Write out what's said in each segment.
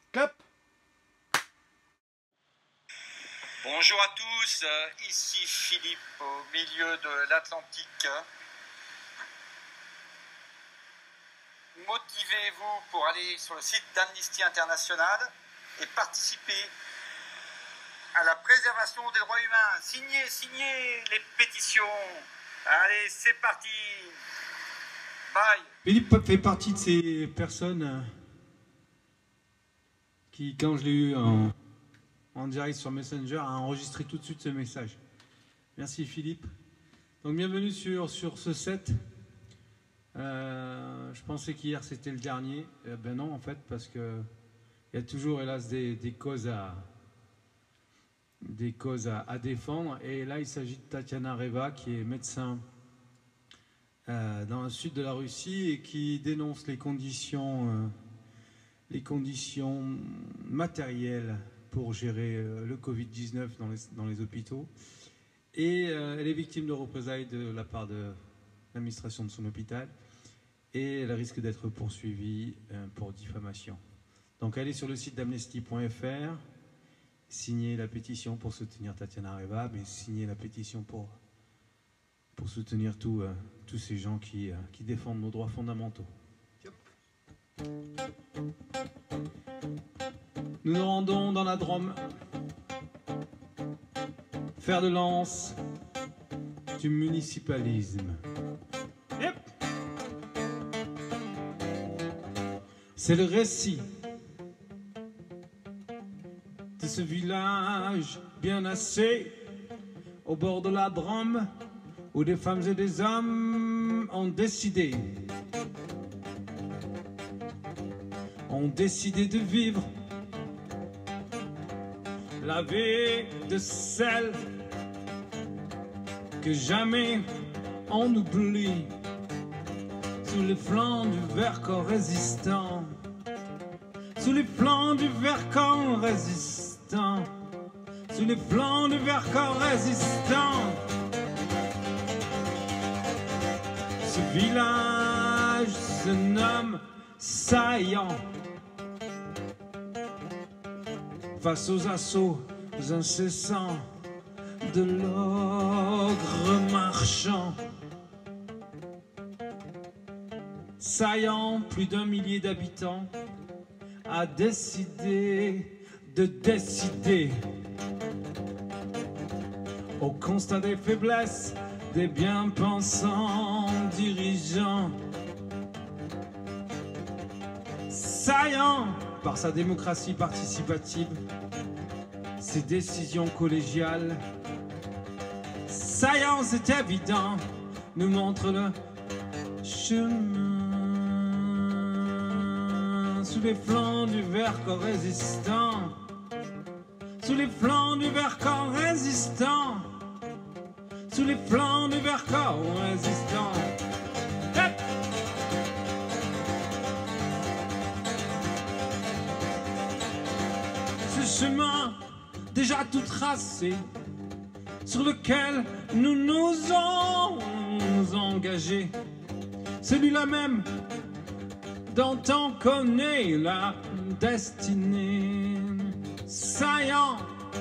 Clap. Bonjour à tous, ici Philippe au milieu de l'Atlantique. Motivez-vous pour aller sur le site d'Amnesty International et participer à la préservation des droits humains. Signez les pétitions. Allez, c'est parti. Bye. Philippe fait partie de ces personnes qui, quand je l'ai eu en direct sur Messenger, a enregistré tout de suite ce message. Merci Philippe. Donc bienvenue sur ce set. Je pensais qu'hier c'était le dernier. Ben non en fait, parce que il y a toujours hélas des causes à défendre. Et là il s'agit de Tatiana Reva, qui est médecin dans le sud de la Russie et qui dénonce les conditions matérielles pour gérer le Covid-19 dans les hôpitaux. Et elle est victime de représailles de la part de l'administration de son hôpital. Et elle risque d'être poursuivie pour diffamation. Donc allez sur le site d'amnesty.fr, signez la pétition pour soutenir Tatiana Reva, mais signez la pétition pour soutenir tous ces gens qui défendent nos droits fondamentaux. Nous nous rendons dans la Drôme, fer de lance du municipalisme. Yep. C'est le récit de ce village bien assez au bord de la Drôme, où des femmes et des hommes ont décidé de vivre la vie de celle que jamais on oublie, sous les flancs du Vercors résistant, sous les flancs du Vercors résistant, sous les flancs du Vercors résistant. Ce village se nomme Saillant. Face aux assauts incessants de l'ogre marchand, Saillant, plus d'1 millier d'habitants, a décidé de décider, au constat des faiblesses des bien-pensants dirigeants. Saillant, par sa démocratie participative, ses décisions collégiales, Saillant, c'est évident, nous montre le chemin. Sous les flancs du Vercors résistant, sous les flancs du Vercors résistant, sous les flancs du Vercors résistant. Ce chemin déjà tout tracé, sur lequel nous nous sommes engagés, celui-là même dont on connaît la destinée. Saillant,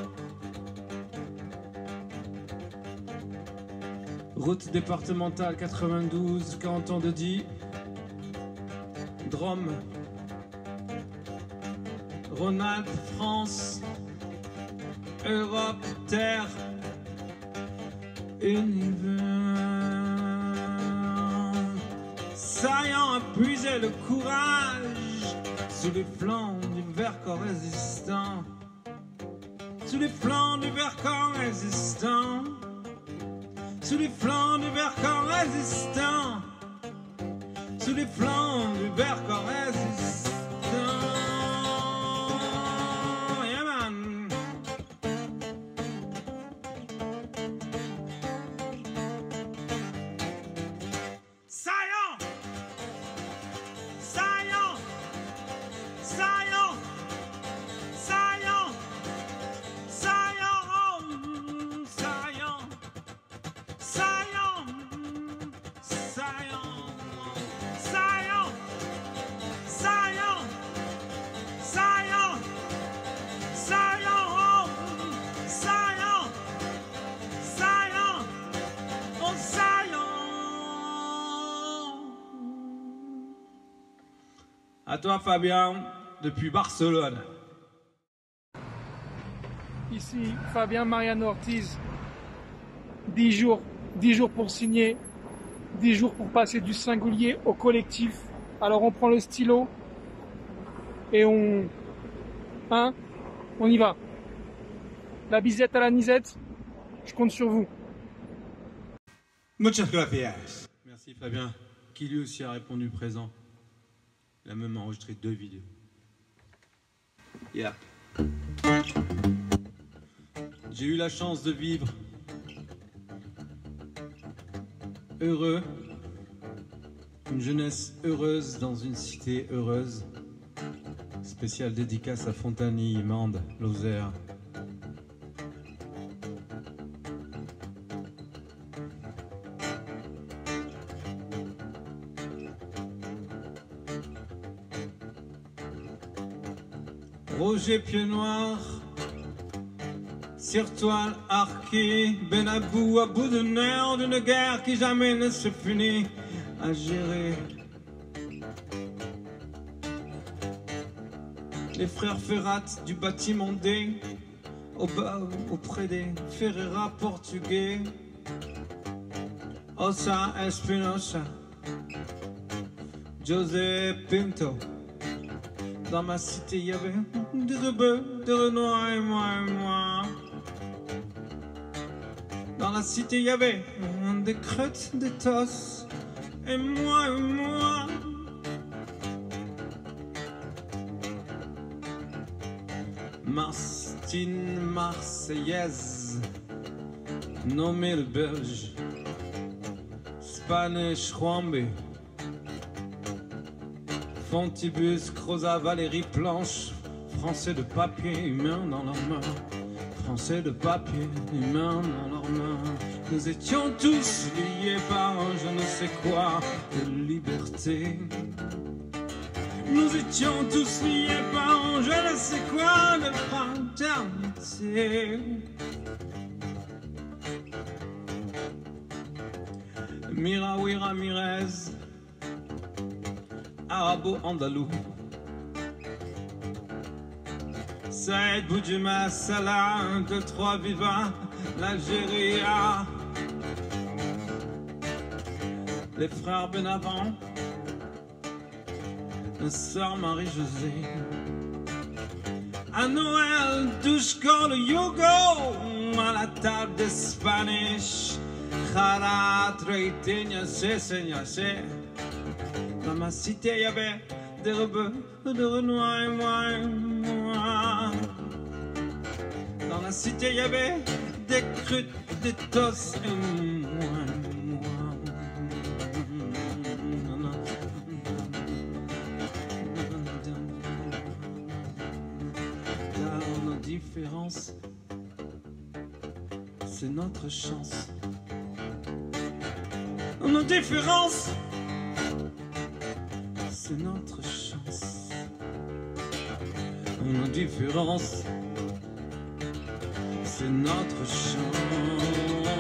route départementale 92, canton de Die, Drôme, Rhône-Alpes, France, Europe, Terre, Univers. Saillant a puisé le courage sous les flancs du Vercors résistant, sous les flancs du Vercors résistant, sous les flancs du Vercors résistant, sous les flancs du Vercors résistant. Yeah, man. Saillant, saillant, saillant, saillant, saillant, saillant, saillant, saillant, saillant, saillant. À toi Fabien, depuis Barcelone. Ici Fabien Mariano Ortiz. 10 jours pour signer, 10 jours pour passer du singulier au collectif. Alors on prend le stylo et on y va. La bisette à la nisette, je compte sur vous. Muchas gracias. Merci Fabien, qui lui aussi a répondu présent. Il a même enregistré 2 vidéos. Yeah. J'ai eu la chance de vivre heureux, une jeunesse heureuse dans une cité heureuse. Spéciale dédicace à Fontanilles, Mende, Lozère. Roger Pied Noir, sur toile arquée, Benabou à bout de nerfs d'une guerre qui jamais ne se finit à gérer. Les frères Ferrat du bâtiment D, auprès des Ferreira portugais, Ossa Espinosa, José Pinto. Dans ma cité, il y avait des rebeux, des renois et moi. Dans la cité, il y avait des crêtes, des tosses et moi. Martine Marseillaise, nommé le Belge, Spanish Rwambé, Fontibus, Croza, Valérie Planche, Français de papier humain dans leurs mains, Français de papier humain dans leurs mains. Nous étions tous liés par un je ne sais quoi de liberté. Nous étions tous liés par un je ne sais quoi de fraternité. Miraoui Ramirez, Arabo-Andalou, Saïd Boudjuma Salah, 1, 2, 3, Viva l'Algérie, les frères Benavent, la sœur Marie-Josée, à Noël, Dushko, le Yugo, à la table des Spanish, Jara, Treiteña, Señase. Dans ma cité, il y avait des rebeux, de renois et moi. Dans la cité, il y avait des crutes, des tosses et moi. Car nos différences, c'est notre chance. Nos différences, c'est notre chance. Nos différences, c'est notre chance.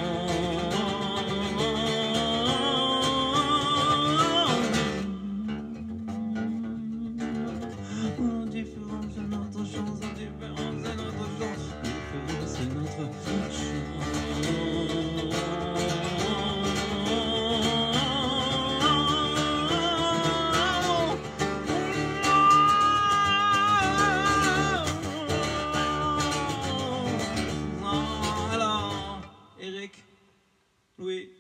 Nos différences, c'est notre chance. Nos différences, c'est notre chance. Nos différences, c'est notre chance. Oui.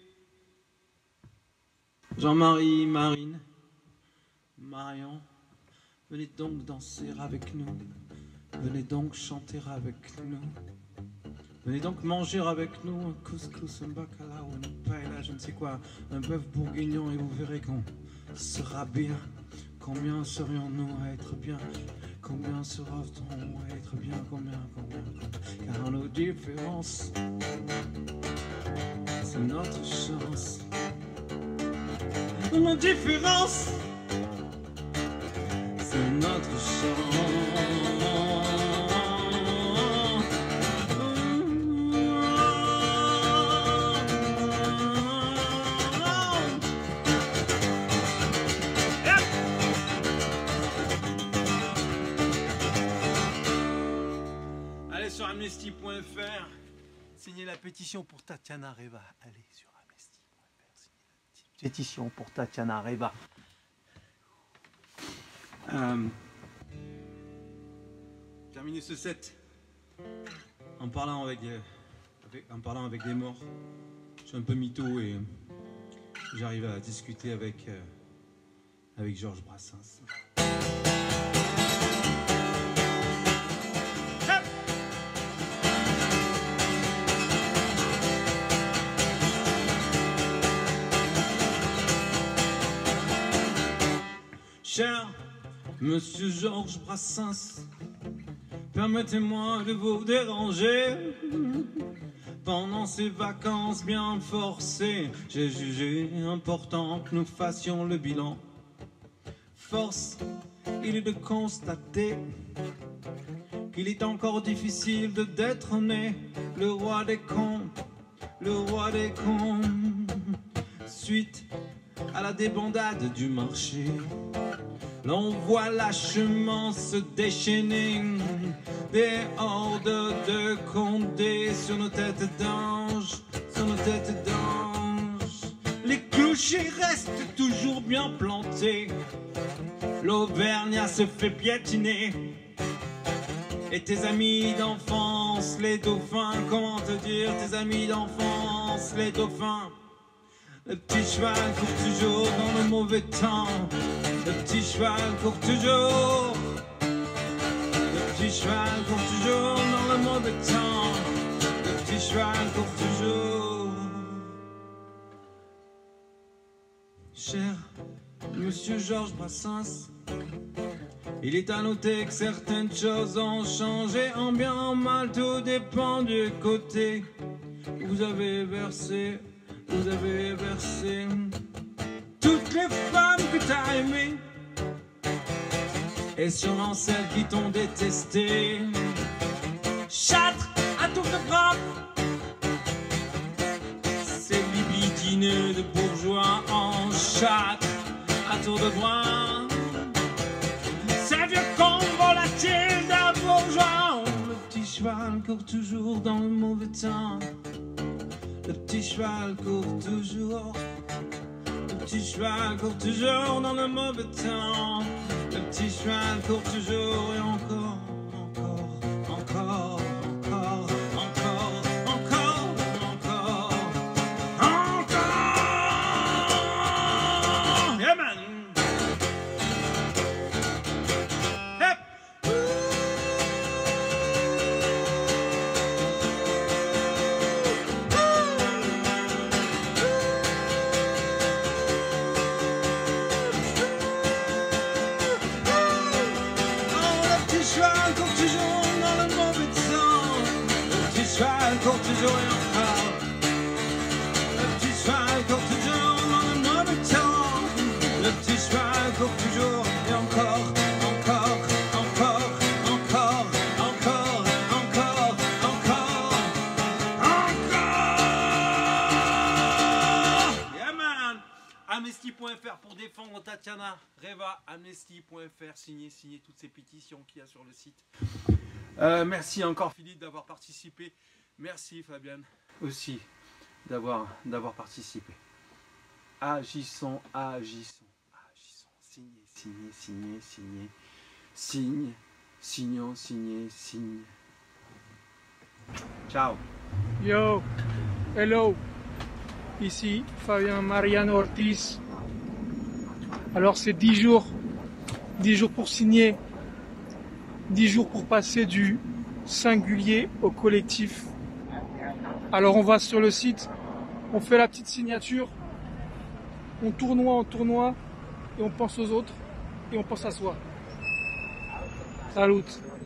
Jean-Marie, Marine, Marion, venez donc danser avec nous. Venez donc chanter avec nous. Venez donc manger avec nous un couscous, un bacalao, une paella, je ne sais quoi, un bœuf bourguignon et vous verrez qu'on sera bien. Combien serions-nous à être bien? Combien sera-t-on à être bien? Combien? Car nos différences, c'est notre chance. Nos différences, c'est notre chance. amnesty.fr, signez la pétition pour Tatiana Reva. Allez sur amnesty.fr, signez la pétition pour Tatiana Reva. Terminer ce set en parlant avec des morts. Je suis un peu mytho et j'arrive à discuter avec Georges Brassens. Cher Monsieur Georges Brassens, permettez-moi de vous déranger. Pendant ces vacances bien forcées, j'ai jugé important que nous fassions le bilan. Force, il est de constater qu'il est encore difficile de détrôner le roi des cons, le roi des cons. Suite à la débandade du marché, l'on voit lâchement se déchaîner des hordes de Condé sur nos têtes d'anges, sur nos têtes d'anges. Les clochers restent toujours bien plantés, l'Auvergnat se fait piétiner. Et tes amis d'enfance, les dauphins, comment te dire, tes amis d'enfance, les dauphins. Le petit cheval court toujours dans le mauvais temps. Le petit cheval court toujours. Le petit cheval court toujours dans le mauvais temps. Le petit cheval court toujours. Cher Monsieur Georges Brassens, il est à noter que certaines choses ont changé. En bien, en mal, tout dépend du côté où vous avez versé. Vous avez versé toutes les femmes que t'as aimées et sûrement celles qui t'ont détesté. Châtre à tour de bras, ces libidineux de bourgeois en châtre à tour de bras. Ces vieux cons volatiles d'un bourgeois. Le petit cheval court toujours dans le mauvais temps. Le petit cheval court toujours. Le petit cheval court toujours dans le mauvais temps. Le petit cheval court toujours et encore, encore, encore, encore, encore, encore, encore, encore. Yeah man. Hep. Court toujours et encore. Le petit cheval court toujours dans le mauvais temps. Le petit cheval court toujours et encore, encore, encore, encore, encore, encore, encore, encore. Yeah man. Amnesty.fr pour défendre Tatiana Reva. Amnesty.fr, signez toutes ces pétitions qu'il y a sur le site. Merci encore Philippe d'avoir participé. Merci Fabienne aussi d'avoir participé. Agissons, agissons, agissons. Signez, signez, signez, signez. Signe, signons, signez, signe. Ciao. Yo, hello. Ici Fabien Mariano Ortiz. Alors c'est 10 jours pour signer, 10 jours pour passer du singulier au collectif. Alors on va sur le site, on fait la petite signature, on tournoie et on pense aux autres et on pense à soi. Salut.